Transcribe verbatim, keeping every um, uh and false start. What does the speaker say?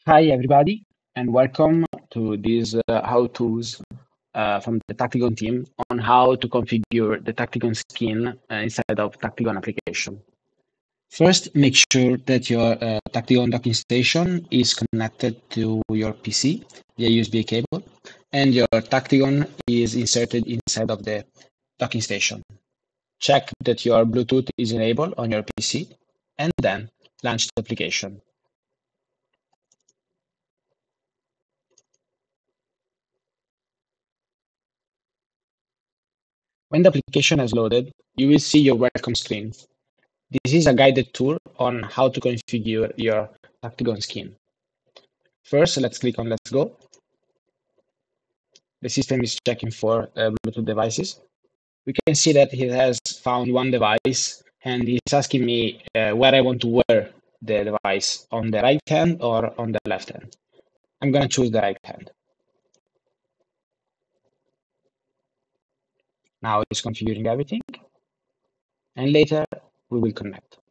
Hi, everybody, and welcome to these uh, how-tos uh, from the Tactigon team on how to configure the Tactigon skin uh, inside of Tactigon application. First, make sure that your uh, Tactigon docking station is connected to your P C via U S B cable, and your Tactigon is inserted inside of the docking station. Check that your Bluetooth is enabled on your P C, and then launch the application. When the application has loaded, you will see your welcome screen. This is a guided tour on how to configure your Tactigon skin. First, let's click on Let's Go. The system is checking for uh, Bluetooth devices. We can see that it has found one device and it's asking me uh, where I want to wear the device, on the right hand or on the left hand. I'm going to choose the right hand. Now it's configuring everything, and later we will connect.